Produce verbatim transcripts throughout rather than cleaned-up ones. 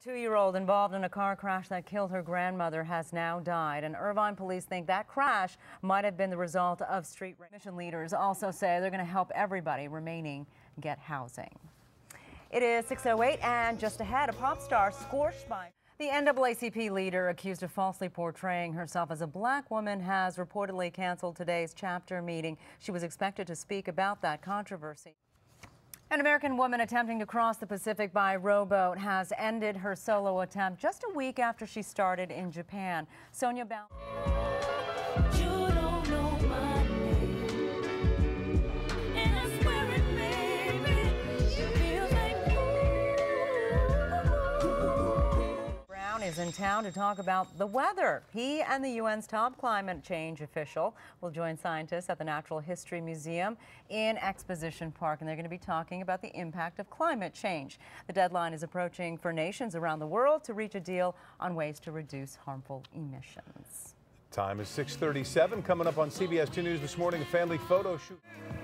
Two-year-old involved in a car crash that killed her grandmother has now died, and Irvine police think that crash might have been the result of street race. Mission leaders also say they're going to help everybody remaining get housing. It is six oh eight, and just ahead, a pop star scorched by... The N double A C P leader accused of falsely portraying herself as a black woman has reportedly canceled today's chapter meeting. She was expected to speak about that controversy. An American woman attempting to cross the Pacific by rowboat has ended her solo attempt just a week after she started in Japan. Sonia Bal. Is in town to talk about the weather. He and the U N's top climate change official will join scientists at the Natural History Museum in Exposition Park, and they're going to be talking about the impact of climate change. The deadline is approaching for nations around the world to reach a deal on ways to reduce harmful emissions. Time is six thirty-seven. Coming up on C B S two News this morning, a family photo shoot.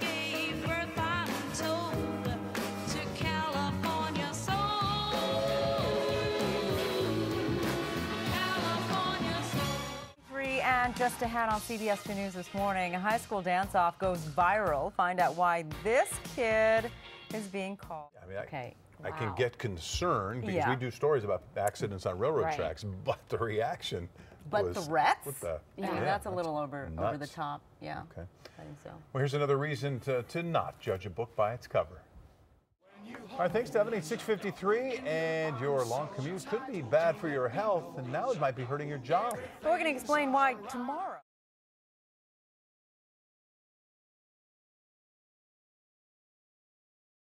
And just ahead on C B S two News this morning, a high school dance-off goes viral. Find out why this kid is being called. I mean, I, okay. I wow. can get concerned because yeah. we do stories about accidents on railroad right. tracks, but the reaction But was, threats? What the, yeah, yeah, that's, that's a little over, nuts. over the top. Yeah, okay. I think so. Well, here's another reason to, to not judge a book by its cover. All right, thanks, Stephanie. six fifty-three, and your long commute could be bad for your health, and now it might be hurting your job. We're going to explain why tomorrow.